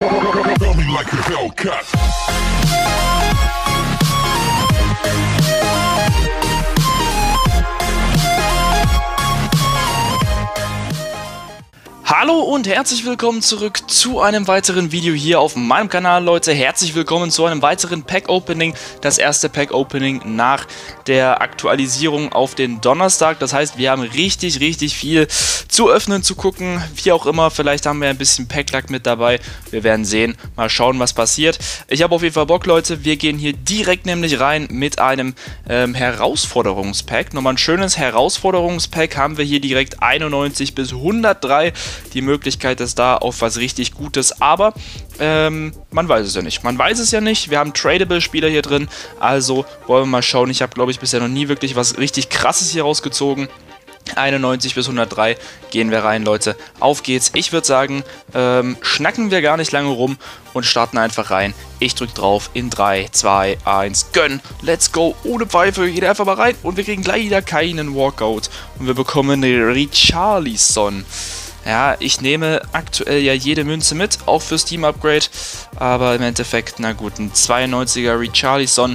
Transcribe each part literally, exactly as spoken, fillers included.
Tell me like a Hellcat. Hallo und herzlich willkommen zurück zu einem weiteren Video hier auf meinem Kanal, Leute. Herzlich willkommen zu einem weiteren Pack-Opening. Das erste Pack-Opening nach der Aktualisierung auf den Donnerstag. Das heißt, wir haben richtig, richtig viel zu öffnen, zu gucken. Wie auch immer, vielleicht haben wir ein bisschen Pack-Luck mit dabei. Wir werden sehen. Mal schauen, was passiert. Ich habe auf jeden Fall Bock, Leute. Wir gehen hier direkt nämlich rein mit einem ähm, Herausforderungspack. Nochmal ein schönes Herausforderungspack haben wir hier direkt einundneunzig bis hundertdrei. Die Möglichkeit ist da auf was richtig Gutes, aber ähm, man weiß es ja nicht. Man weiß es ja nicht. Wir haben Tradable-Spieler hier drin, also wollen wir mal schauen. Ich habe, glaube ich, bisher noch nie wirklich was richtig Krasses hier rausgezogen. einundneunzig bis hundertdrei gehen wir rein, Leute. Auf geht's. Ich würde sagen, ähm, schnacken wir gar nicht lange rum und starten einfach rein. Ich drücke drauf in drei, zwei, eins, gönn. Let's go. Ohne Pfeife. Geht einfach mal rein und wir kriegen gleich wieder keinen Walkout. Und wir bekommen eine Richarlison. Ja, ich nehme aktuell ja jede Münze mit, auch fürs Team-Upgrade, aber im Endeffekt, na gut, ein zweiundneunziger Richarlison,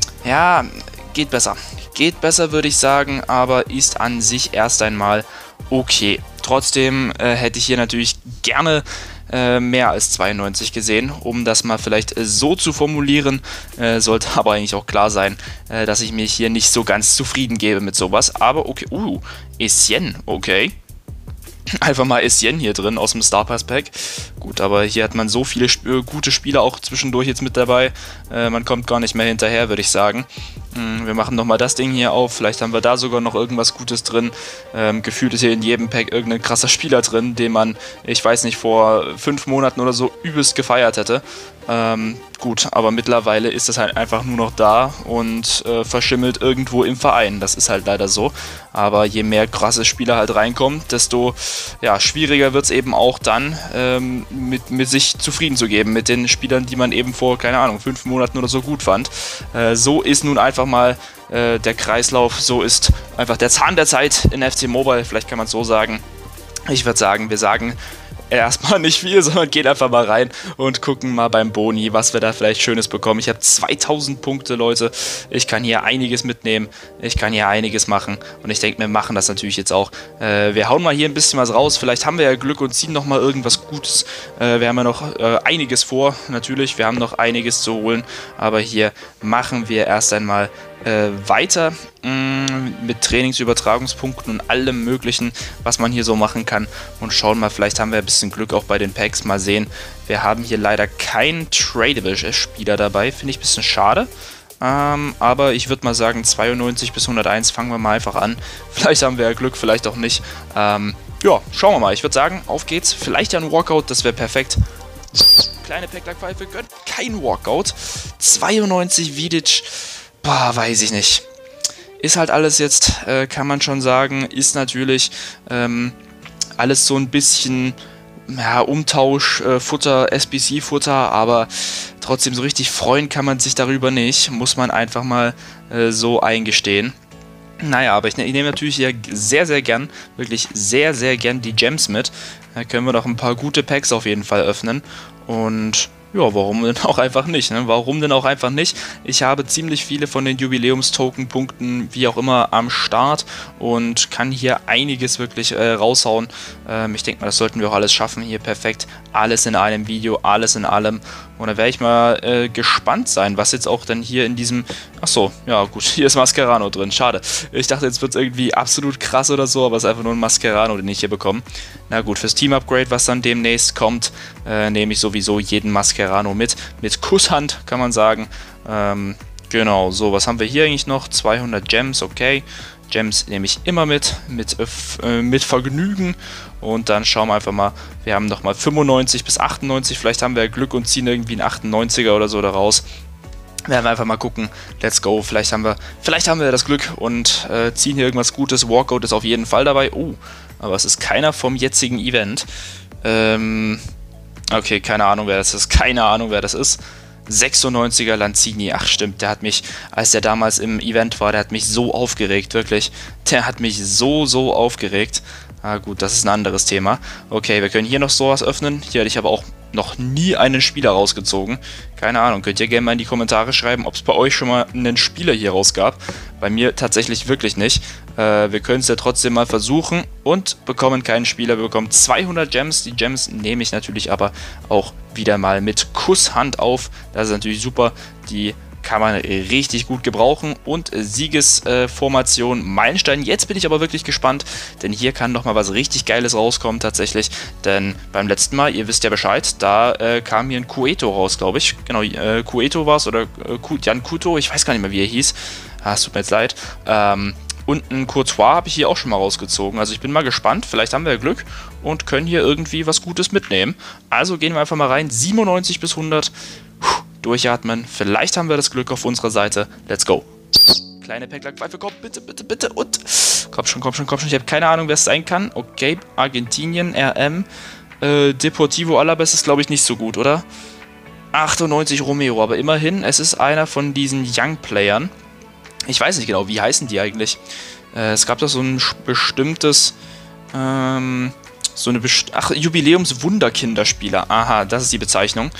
ja, geht besser. Geht besser, würde ich sagen, aber ist an sich erst einmal okay. Trotzdem äh, hätte ich hier natürlich gerne äh, mehr als zweiundneunzig gesehen, um das mal vielleicht äh, so zu formulieren. Äh, sollte aber eigentlich auch klar sein, äh, dass ich mich hier nicht so ganz zufrieden gebe mit sowas, aber okay, uh, Essien, okay. Einfach mal Essien hier drin aus dem Star Pass Pack. Gut, aber hier hat man so viele sp gute Spieler auch zwischendurch jetzt mit dabei. Äh, man kommt gar nicht mehr hinterher, würde ich sagen. Hm, wir machen nochmal das Ding hier auf. Vielleicht haben wir da sogar noch irgendwas Gutes drin. Ähm, gefühlt ist hier in jedem Pack irgendein krasser Spieler drin, den man, ich weiß nicht, vor fünf Monaten oder so übelst gefeiert hätte. Ähm, gut, aber mittlerweile ist das halt einfach nur noch da und äh, verschimmelt irgendwo im Verein. Das ist halt leider so. Aber je mehr krasse Spieler halt reinkommen, desto ja, schwieriger wird es eben auch dann, ähm, mit, mit sich zufrieden zu geben, mit den Spielern, die man eben vor, keine Ahnung, fünf Monaten oder so gut fand. Äh, so ist nun einfach mal äh, der Kreislauf, so ist einfach der Zahn der Zeit in F C Mobile, vielleicht kann man es so sagen. Ich würde sagen, wir sagen erstmal nicht viel, sondern gehen einfach mal rein und gucken mal beim Boni, was wir da vielleicht Schönes bekommen. Ich habe zweitausend Punkte, Leute. Ich kann hier einiges mitnehmen. Ich kann hier einiges machen. Und ich denke, wir machen das natürlich jetzt auch. Äh, wir hauen mal hier ein bisschen was raus. Vielleicht haben wir ja Glück und ziehen nochmal irgendwas Gutes. Äh, wir haben ja noch äh, einiges vor, natürlich. Wir haben noch einiges zu holen. Aber hier machen wir erst einmal Äh, weiter mh, mit Trainingsübertragungspunkten und allem möglichen, was man hier so machen kann, und schauen mal, vielleicht haben wir ein bisschen Glück auch bei den Packs, mal sehen. Wir haben hier leider keinen Tradable-Spieler dabei, finde ich ein bisschen schade, ähm, aber ich würde mal sagen, zweiundneunzig bis hunderteins fangen wir mal einfach an. Vielleicht haben wir ja Glück, vielleicht auch nicht. Ähm, ja, schauen wir mal. Ich würde sagen, auf geht's. Vielleicht ja ein Walkout, das wäre perfekt. Kleine Pack-Luck-Pfeife, gönnt kein Walkout. zweiundneunzig Vidic. Boah, weiß ich nicht. Ist halt alles jetzt, äh, kann man schon sagen, ist natürlich ähm, alles so ein bisschen ja, Umtausch, äh, Futter, S B C-Futter, aber trotzdem so richtig freuen kann man sich darüber nicht, muss man einfach mal äh, so eingestehen. Naja, aber ich, ne, ich nehme natürlich hier sehr, sehr gern, wirklich sehr, sehr gern die Gems mit. Da können wir noch ein paar gute Packs auf jeden Fall öffnen und ja, warum denn auch einfach nicht, ne? Warum denn auch einfach nicht? Ich habe ziemlich viele von den Jubiläumstoken-Punkten, wie auch immer, am Start und kann hier einiges wirklich äh, raushauen. Ähm, ich denke mal, das sollten wir auch alles schaffen. Hier perfekt, alles in einem Video, alles in allem. Und da werde ich mal äh, gespannt sein, was jetzt auch dann hier in diesem... Achso, ja gut, hier ist Mascherano drin, schade. Ich dachte, jetzt wird es irgendwie absolut krass oder so, aber es ist einfach nur ein Mascherano, den ich hier bekomme. Na gut, fürs Team-Upgrade, was dann demnächst kommt, äh, nehme ich sowieso jeden Mascherano mit. Mit Kusshand, kann man sagen. Ähm, genau, so, was haben wir hier eigentlich noch? zweihundert Gems, okay. Gems nehme ich immer mit, mit, äh, mit Vergnügen. Und dann schauen wir einfach mal, wir haben nochmal fünfundneunzig bis achtundneunzig, vielleicht haben wir Glück und ziehen irgendwie einen achtundneunziger oder so daraus. Werden wir einfach mal gucken, let's go, vielleicht haben wir, vielleicht haben wir das Glück und äh, ziehen hier irgendwas Gutes. Walkout ist auf jeden Fall dabei. Oh, aber es ist keiner vom jetzigen Event. Ähm, okay, keine Ahnung, wer das ist, keine Ahnung, wer das ist. sechsundneunziger Lanzini, ach stimmt, der hat mich, als der damals im Event war, der hat mich so aufgeregt, wirklich. Der hat mich so, so aufgeregt. Ah gut, das ist ein anderes Thema. Okay, wir können hier noch sowas öffnen. Hier hatte ich aber auch noch nie einen Spieler rausgezogen. Keine Ahnung, könnt ihr gerne mal in die Kommentare schreiben, ob es bei euch schon mal einen Spieler hier rausgab. Bei mir tatsächlich wirklich nicht. Äh, wir können es ja trotzdem mal versuchen und bekommen keinen Spieler. Wir bekommen zweihundert Gems. Die Gems nehme ich natürlich aber auch wieder mal mit Kusshand auf. Das ist natürlich super. Die kann man richtig gut gebrauchen. Und Siegesformation äh, Meilenstein. Jetzt bin ich aber wirklich gespannt, denn hier kann noch mal was richtig Geiles rauskommen tatsächlich. Denn beim letzten Mal, ihr wisst ja Bescheid, da äh, kam hier ein Cueto raus, glaube ich. Genau, äh, Cueto war es oder äh, Jan Kuto, ich weiß gar nicht mehr, wie er hieß. Ah, es tut mir jetzt leid. Ähm, und ein Courtois habe ich hier auch schon mal rausgezogen. Also ich bin mal gespannt. Vielleicht haben wir ja Glück und können hier irgendwie was Gutes mitnehmen. Also gehen wir einfach mal rein. siebenundneunzig bis hundert. Puh. Durchatmen. Vielleicht haben wir das Glück auf unserer Seite. Let's go. Kleine Päcklerpfeife, komm, bitte, bitte, bitte. Und. Komm schon, komm schon, komm schon. Ich habe keine Ahnung, wer es sein kann. Okay, Argentinien, R M. Äh, Deportivo Alavés ist, glaube ich, nicht so gut, oder? achtundneunzig Romero, aber immerhin, es ist einer von diesen Young-Playern. Ich weiß nicht genau, wie heißen die eigentlich? Äh, es gab da so ein bestimmtes. Ähm. So eine Best Ach, Jubiläums-Wunderkinderspieler. Aha, das ist die Bezeichnung.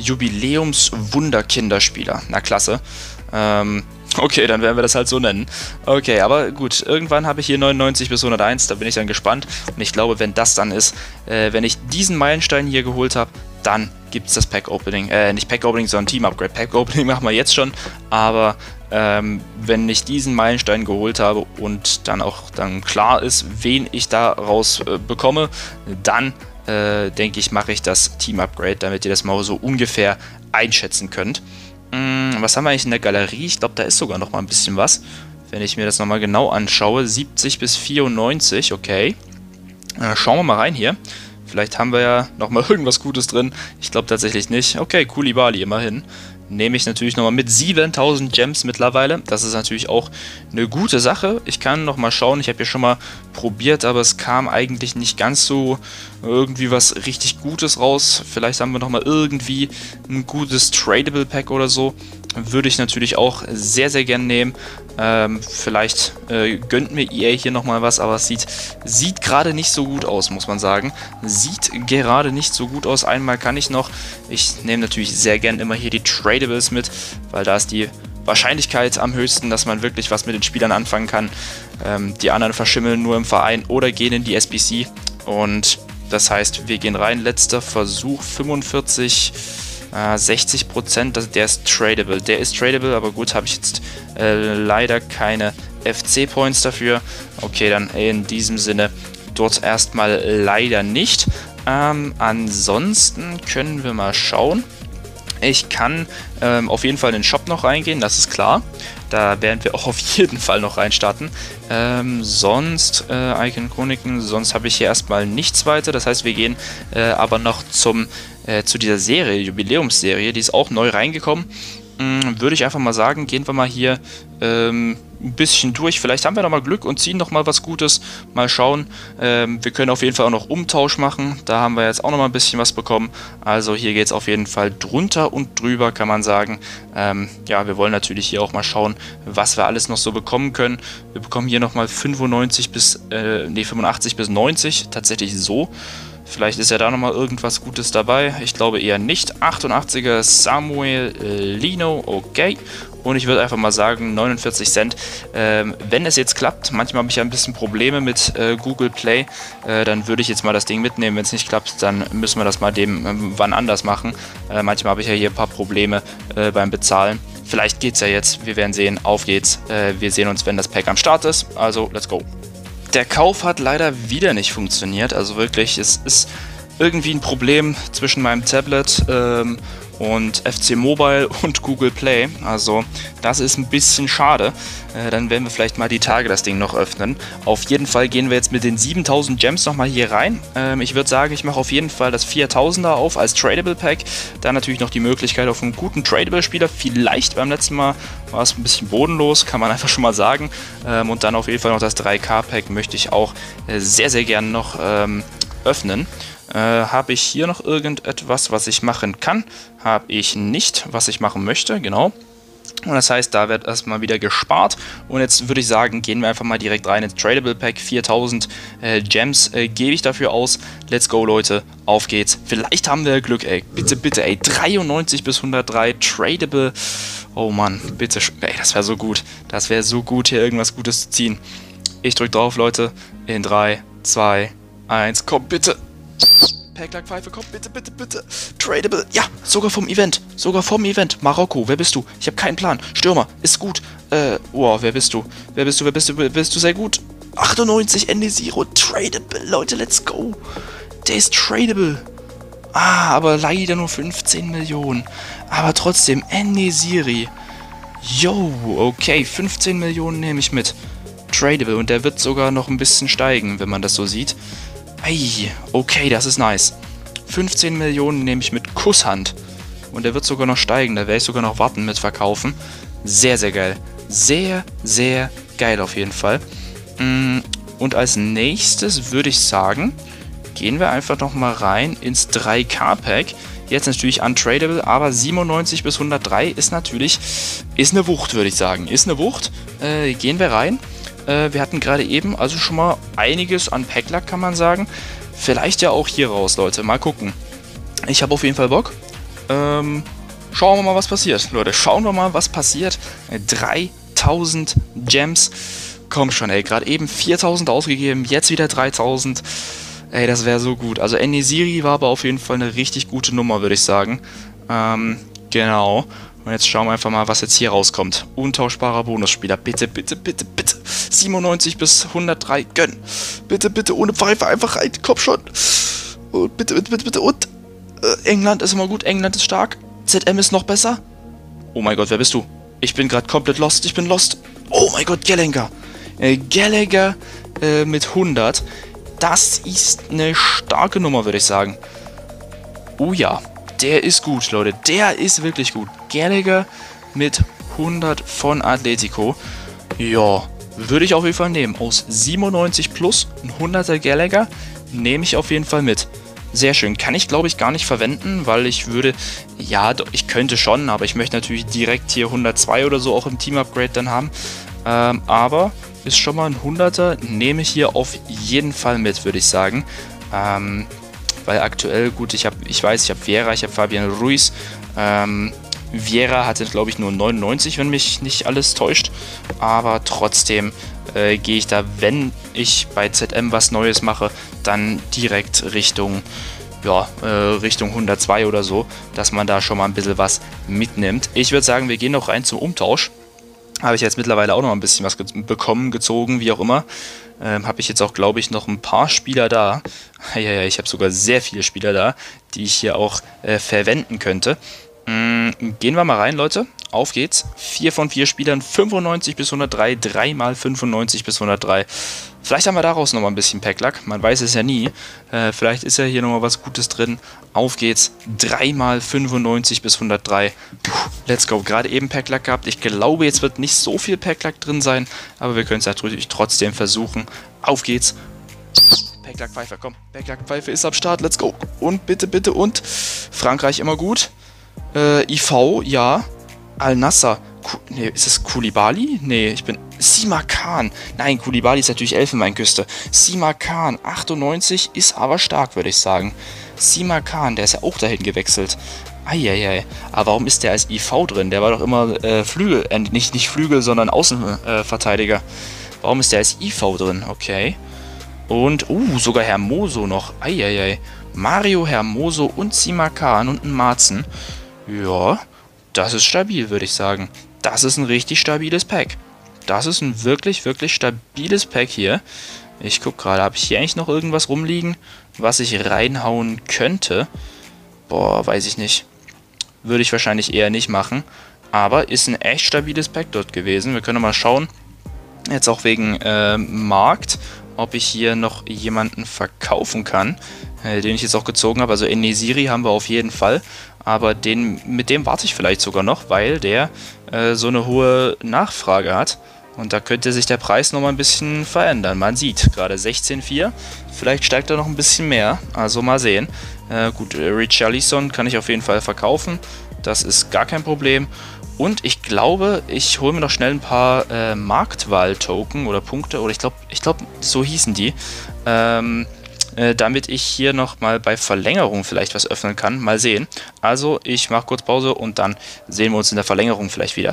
Jubiläums-Wunderkinderspieler. Na, klasse. Ähm, okay, dann werden wir das halt so nennen. Okay, aber gut. Irgendwann habe ich hier neunundneunzig bis hunderteins. Da bin ich dann gespannt. Und ich glaube, wenn das dann ist, äh, wenn ich diesen Meilenstein hier geholt habe, dann gibt es das Pack-Opening. Äh, nicht Pack-Opening, sondern Team-Upgrade. Pack-Opening machen wir jetzt schon. Aber ähm, wenn ich diesen Meilenstein geholt habe und dann auch dann klar ist, wen ich daraus äh, bekomme, dann äh, denke ich, mache ich das Team-Upgrade, damit ihr das mal so ungefähr einschätzen könnt. Hm, was haben wir eigentlich in der Galerie? Ich glaube, da ist sogar noch mal ein bisschen was. Wenn ich mir das nochmal genau anschaue. siebzig bis vierundneunzig, okay. Äh, schauen wir mal rein hier. Vielleicht haben wir ja nochmal irgendwas Gutes drin. Ich glaube tatsächlich nicht. Okay, Koulibaly immerhin. Nehme ich natürlich nochmal mit siebentausend Gems mittlerweile. Das ist natürlich auch eine gute Sache. Ich kann nochmal schauen. Ich habe ja schon mal probiert, aber es kam eigentlich nicht ganz so irgendwie was richtig Gutes raus. Vielleicht haben wir nochmal irgendwie ein gutes Tradable Pack oder so. Würde ich natürlich auch sehr, sehr gern nehmen. Ähm, vielleicht äh, gönnt mir E A hier nochmal was, aber es sieht, sieht gerade nicht so gut aus, muss man sagen. Sieht gerade nicht so gut aus. Einmal kann ich noch. Ich nehme natürlich sehr gern immer hier die Tradables mit, weil da ist die Wahrscheinlichkeit am höchsten, dass man wirklich was mit den Spielern anfangen kann. Ähm, die anderen verschimmeln nur im Verein oder gehen in die S B C. Und das heißt, wir gehen rein. Letzter Versuch, fünfundvierzig... Uh, sechzig Prozent, der ist tradable. Der ist tradable, aber gut, habe ich jetzt äh, leider keine F C-Points dafür. Okay, dann in diesem Sinne dort erstmal leider nicht. Ähm, ansonsten können wir mal schauen. Ich kann ähm, auf jeden Fall in den Shop noch reingehen, das ist klar. Da werden wir auch auf jeden Fall noch reinstarten. Ähm, sonst, äh, Icon Chroniken, sonst habe ich hier erstmal nichts weiter. Das heißt, wir gehen äh, aber noch zum, äh, zu dieser Serie, Jubiläumsserie, die ist auch neu reingekommen. Ähm, würde ich einfach mal sagen, gehen wir mal hier ähm, ein bisschen durch. Vielleicht haben wir noch mal Glück und ziehen noch mal was Gutes. Mal schauen. Ähm, wir können auf jeden Fall auch noch Umtausch machen. Da haben wir jetzt auch noch mal ein bisschen was bekommen. Also hier geht es auf jeden Fall drunter und drüber, kann man sagen. Ähm, ja, wir wollen natürlich hier auch mal schauen, was wir alles noch so bekommen können. Wir bekommen hier noch mal fünfundneunzig bis, äh, nee, fünfundachtzig bis neunzig. Tatsächlich so. Vielleicht ist ja da nochmal irgendwas Gutes dabei. Ich glaube eher nicht. achtundachtziger Samuel Lino, okay. Und ich würde einfach mal sagen, neunundvierzig Cent. Ähm, wenn es jetzt klappt, manchmal habe ich ja ein bisschen Probleme mit äh, Google Play, äh, dann würde ich jetzt mal das Ding mitnehmen. Wenn es nicht klappt, dann müssen wir das mal dem äh, wann anders machen. Äh, manchmal habe ich ja hier ein paar Probleme äh, beim Bezahlen. Vielleicht geht es ja jetzt. Wir werden sehen. Auf geht's. Äh, wir sehen uns, wenn das Pack am Start ist. Also, let's go. Der Kauf hat leider wieder nicht funktioniert, also wirklich, es ist irgendwie ein Problem zwischen meinem Tablet ähm, und F C Mobile und Google Play, also das ist ein bisschen schade. Äh, dann werden wir vielleicht mal die Tage das Ding noch öffnen. Auf jeden Fall gehen wir jetzt mit den siebentausend Gems nochmal hier rein. Ähm, ich würde sagen, ich mache auf jeden Fall das viertausender auf als Tradable Pack. Dann natürlich noch die Möglichkeit auf einen guten Tradable Spieler. Vielleicht beim letzten Mal war es ein bisschen bodenlos, kann man einfach schon mal sagen. Ähm, und dann auf jeden Fall noch das drei K Pack möchte ich auch äh, sehr, sehr gerne noch ähm, öffnen. Äh, habe ich hier noch irgendetwas, was ich machen kann? Habe ich nicht, was ich machen möchte, genau. Und das heißt, da wird erstmal wieder gespart. Und jetzt würde ich sagen, gehen wir einfach mal direkt rein ins Tradable Pack. viertausend äh, Gems äh, gebe ich dafür aus. Let's go, Leute. Auf geht's. Vielleicht haben wir Glück, ey. Bitte, bitte, ey. dreiundneunzig bis hundertdrei. Tradable. Oh Mann, bitte. Ey, das wäre so gut. Das wäre so gut, hier irgendwas Gutes zu ziehen. Ich drück drauf, Leute. In drei, zwei, eins. Komm, bitte. Packlack-Pfeife, komm, bitte, bitte, bitte. Tradable. Ja, sogar vom Event. Sogar vom Event. Marokko, wer bist du? Ich habe keinen Plan. Stürmer, ist gut. Äh, wow, wer bist du? Wer bist du? Wer bist du? Wer bist du? Sehr gut. achtundneunzig, Enesiro. Tradable, Leute, let's go. Der ist tradable. Ah, aber leider nur fünfzehn Millionen. Aber trotzdem, Enesiri. Yo, okay, fünfzehn Millionen nehme ich mit. Tradable. Und der wird sogar noch ein bisschen steigen, wenn man das so sieht. Ei, okay, das ist nice. fünfzehn Millionen nehme ich mit Kusshand. Und der wird sogar noch steigen. Da werde ich sogar noch warten mit verkaufen. Sehr, sehr geil. Sehr, sehr geil auf jeden Fall. Und als nächstes würde ich sagen, gehen wir einfach nochmal rein ins drei K Pack. Jetzt natürlich untradable, aber siebenundneunzig bis hundertdrei ist natürlich, ist eine Wucht, würde ich sagen. Ist eine Wucht. Äh, gehen wir rein. Wir hatten gerade eben also schon mal einiges an Packlack, kann man sagen. Vielleicht ja auch hier raus, Leute. Mal gucken. Ich habe auf jeden Fall Bock. Ähm, schauen wir mal, was passiert, Leute. Schauen wir mal, was passiert. dreitausend Gems. Komm schon, ey. Gerade eben viertausend ausgegeben. Jetzt wieder dreitausend. Ey, das wäre so gut. Also Enesiri war aber auf jeden Fall eine richtig gute Nummer, würde ich sagen. Ähm, genau. Und jetzt schauen wir einfach mal, was jetzt hier rauskommt. Untauschbarer Bonusspieler. Bitte, bitte, bitte, bitte. siebenundneunzig bis hundertdrei. Gönn. Bitte, bitte, ohne Pfeife einfach rein. Komm schon. Und bitte, bitte, bitte, bitte. Und äh, England ist immer gut. England ist stark. Z M ist noch besser. Oh mein Gott, wer bist du? Ich bin gerade komplett lost. Ich bin lost. Oh mein Gott, Gallagher. Äh, Gallagher äh, mit hundert. Das ist eine starke Nummer, würde ich sagen. Oh ja. Der ist gut, Leute. Der ist wirklich gut. Gallagher mit hundert von Atletico. Ja, würde ich auf jeden Fall nehmen. Aus siebenundneunzig plus ein hunderter Gallagher nehme ich auf jeden Fall mit. Sehr schön. Kann ich, glaube ich, gar nicht verwenden, weil ich würde... Ja, ich könnte schon, aber ich möchte natürlich direkt hier hundertzwei oder so auch im Team-Upgrade dann haben. Ähm, aber ist schon mal ein hunderter. Nehme ich hier auf jeden Fall mit, würde ich sagen. Ähm... Weil aktuell, gut, ich habe, ich weiß, ich habe Vieira, ich habe Fabian Ruiz. Ähm, Vieira hatte, glaube ich, nur neunundneunzig, wenn mich nicht alles täuscht. Aber trotzdem äh, gehe ich da, wenn ich bei Z M was Neues mache, dann direkt Richtung, ja, äh, Richtung hundertzwei oder so, dass man da schon mal ein bisschen was mitnimmt. Ich würde sagen, wir gehen noch rein zum Umtausch. Habe ich jetzt mittlerweile auch noch ein bisschen was ge bekommen, gezogen, wie auch immer. Ähm, habe ich jetzt auch, glaube ich, noch ein paar Spieler da. Ja, ja, ich habe sogar sehr viele Spieler da, die ich hier auch äh, verwenden könnte. Mm, gehen wir mal rein, Leute. Auf geht's. vier von vier Spielern, fünfundneunzig bis hundertdrei, drei mal fünfundneunzig bis hundertdrei. Vielleicht haben wir daraus nochmal ein bisschen Packlack. Man weiß es ja nie. Äh, vielleicht ist ja hier nochmal was Gutes drin. Auf geht's. drei mal fünfundneunzig bis hundertdrei. Puh, let's go. Gerade eben Packlack gehabt. Ich glaube, jetzt wird nicht so viel Packlack drin sein. Aber wir können es natürlich trotzdem versuchen. Auf geht's. Packlack-Pfeife, komm. Packlack-Pfeife ist am Start. Let's go. Und bitte, bitte und. Frankreich immer gut. Äh, I V, ja. Al-Nassr. Nee, ist es Koulibaly? Nee, ich bin... Simakan. Nein, Koulibaly ist natürlich Elfenbeinküste. Simakan, achtundneunzig, ist aber stark, würde ich sagen. Simakan, der ist ja auch dahin gewechselt. Eieiei. Aber warum ist der als I V drin? Der war doch immer äh, Flügel, äh, nicht, nicht Flügel, sondern Außenverteidiger. Äh, warum ist der als I V drin? Okay. Und, uh, sogar Hermoso noch. Eieiei. Mario, Hermoso und Simakan und ein Marzen. Ja, das ist stabil, würde ich sagen. Das ist ein richtig stabiles Pack. Das ist ein wirklich, wirklich stabiles Pack hier. Ich gucke gerade, habe ich hier eigentlich noch irgendwas rumliegen, was ich reinhauen könnte? Boah, weiß ich nicht. Würde ich wahrscheinlich eher nicht machen. Aber ist ein echt stabiles Pack dort gewesen. Wir können mal schauen, jetzt auch wegen äh, Markt, ob ich hier noch jemanden verkaufen kann, äh, den ich jetzt auch gezogen habe. Also Enesiri haben wir auf jeden Fall. Aber den, mit dem warte ich vielleicht sogar noch, weil der äh, so eine hohe Nachfrage hat. Und da könnte sich der Preis nochmal ein bisschen verändern. Man sieht gerade sechzehn Komma vier. Vielleicht steigt er noch ein bisschen mehr. Also mal sehen. Äh, gut, Richarlison kann ich auf jeden Fall verkaufen. Das ist gar kein Problem. Und ich glaube, ich hole mir noch schnell ein paar äh, Marktwahl-Token oder Punkte, oder ich glaube, ich glaube, so hießen die, ähm, äh, damit ich hier nochmal bei Verlängerung vielleicht was öffnen kann. Mal sehen. Also, ich mache kurz Pause und dann sehen wir uns in der Verlängerung vielleicht wieder.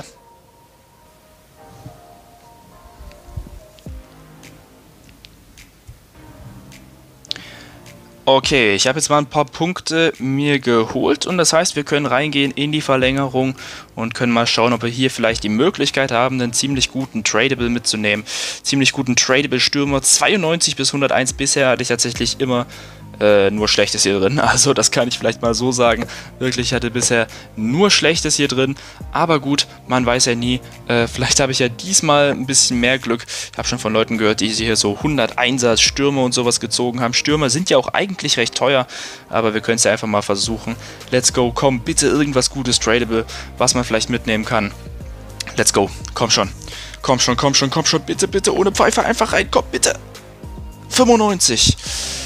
Okay, ich habe jetzt mal ein paar Punkte mir geholt und das heißt, wir können reingehen in die Verlängerung und können mal schauen, ob wir hier vielleicht die Möglichkeit haben, einen ziemlich guten Tradable mitzunehmen. Ziemlich guten Tradable Stürmer, zweiundneunzig bis hunderteins. Bisher hatte ich tatsächlich immer äh, nur Schlechtes hier drin, also das kann ich vielleicht mal so sagen. Wirklich, ich hatte bisher nur Schlechtes hier drin, aber gut, man weiß ja nie, äh, vielleicht habe ich ja diesmal ein bisschen mehr Glück. Ich habe schon von Leuten gehört, die hier so hunderteinser Stürmer und sowas gezogen haben. Stürmer sind ja auch eigentlich recht teuer, aber wir können es ja einfach mal versuchen. Let's go, komm, bitte irgendwas Gutes Tradable, was man vielleicht mitnehmen kann. Let's go, komm schon, komm schon, komm schon, komm schon, bitte, bitte, ohne Pfeife einfach rein, komm, bitte. fünfundneunzig.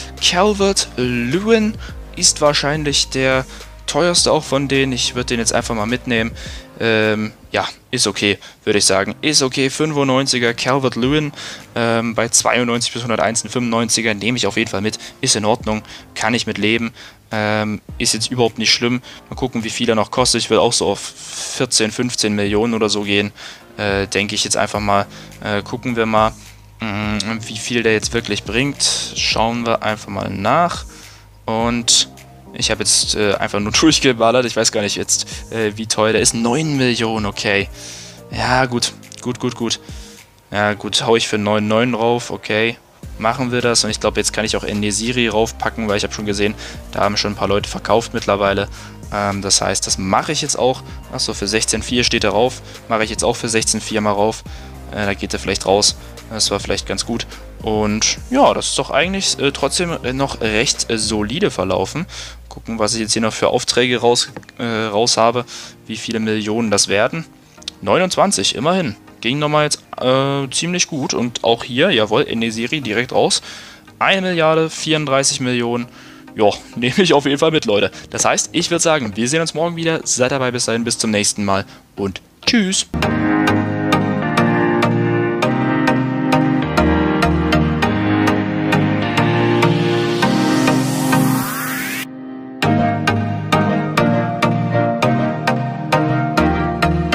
Calvert-Lewin ist wahrscheinlich der teuerste auch von denen. Ich würde den jetzt einfach mal mitnehmen. Ähm, ja, ist okay, würde ich sagen. Ist okay, fünfundneunziger Calvert-Lewin ähm, bei zweiundneunzig bis hunderteins, ein fünfundneunziger nehme ich auf jeden Fall mit. Ist in Ordnung, kann ich mit leben. Ähm, ist jetzt überhaupt nicht schlimm. Mal gucken, wie viel er noch kostet. Ich will auch so auf vierzehn, fünfzehn Millionen oder so gehen. Äh, denke ich jetzt einfach mal. Äh, gucken wir mal, wie viel der jetzt wirklich bringt. Schauen wir einfach mal nach. Und ich habe jetzt äh, einfach nur durchgeballert. Ich weiß gar nicht jetzt, äh, wie teuer der ist. neun Millionen, okay. Ja, gut. Gut, gut, gut. Ja, gut, hau ich für neun Komma neun drauf. Okay, machen wir das. Und ich glaube, jetzt kann ich auch En-Nesyri raufpacken, weil ich habe schon gesehen, da haben schon ein paar Leute verkauft mittlerweile. Ähm, das heißt, das mache ich jetzt auch. Achso, für sechzehn Komma vier steht er rauf. Mache ich jetzt auch für sechzehn Komma vier mal rauf. Äh, da geht er vielleicht raus. Das war vielleicht ganz gut. Und ja, das ist doch eigentlich äh, trotzdem noch recht äh, solide verlaufen. Gucken, was ich jetzt hier noch für Aufträge raus, äh, raus habe. Wie viele Millionen das werden. neunundzwanzig, immerhin. Ging nochmal jetzt äh, ziemlich gut. Und auch hier, jawohl, En-Nesyri direkt raus. eine Milliarde, vierunddreißig Millionen. Ja, nehme ich auf jeden Fall mit, Leute. Das heißt, ich würde sagen, wir sehen uns morgen wieder. Seid dabei, bis dahin, bis zum nächsten Mal und tschüss.